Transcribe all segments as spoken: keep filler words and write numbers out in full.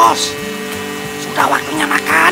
bos. Sudah waktunya makan.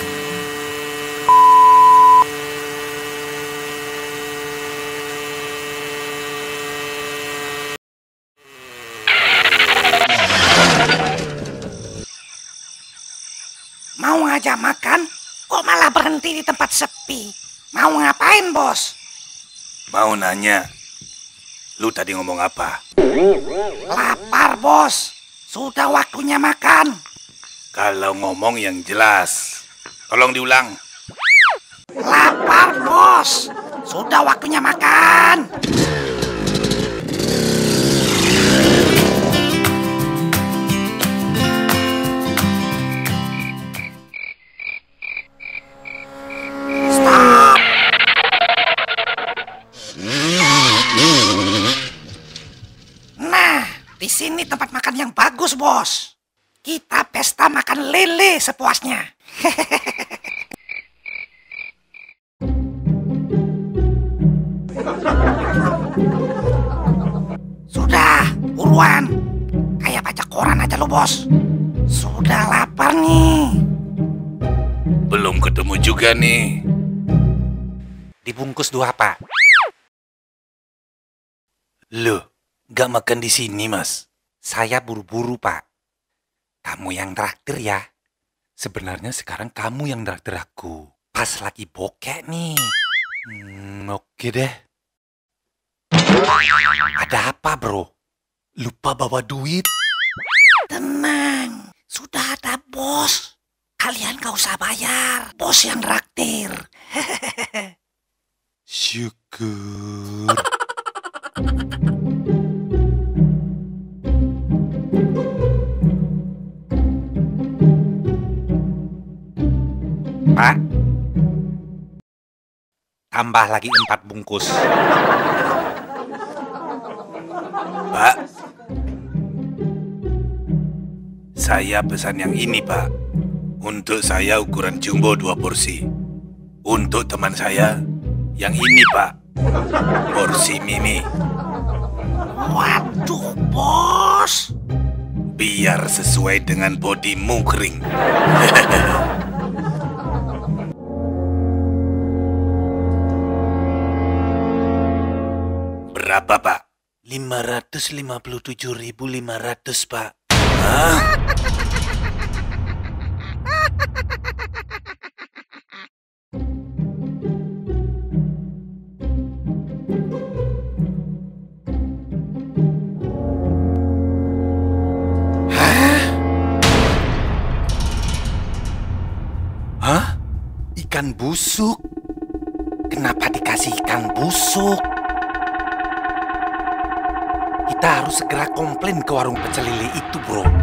Mau ngajak makan, kok malah berhenti di tempat sepi? Mau ngapain, bos? Mau nanya, lu tadi ngomong apa? Lapar, bos. Sudah waktunya makan. Kalau ngomong yang jelas, tolong diulang. Lapar, bos. Sudah waktunya makan. Stop. Nah, di sini tempat makan yang bagus, bos. Kita pesta makan lele sepuasnya. Sudah, buruan. Kayak baca koran aja lo, bos. Sudah lapar nih. Belum ketemu juga nih. Dibungkus dua, Pak. Loh, gak makan di sini, Mas? Saya buru-buru, Pak. Kamu yang traktir ya. Sebenarnya sekarang kamu yang traktir aku. Pas lagi bokek nih. Hmm, oke deh. Ada apa, bro? Lupa bawa duit? Tenang, sudah ada bos. Kalian gak usah bayar. Bos yang traktir. Syukur. Pak, tambah lagi empat bungkus. Pak, saya pesan yang ini, Pak. Untuk saya ukuran jumbo dua porsi. Untuk teman saya, yang ini, Pak. Porsi mini. Waduh, bos. Biar sesuai dengan bodimu kering. Berapa, Pak? lima ratus lima puluh tujuh ribu lima ratus, Pak. Hah? Hah? Ikan busuk? Kenapa dikasih ikan busuk? Kita harus segera komplain ke warung pecel lele itu, bro.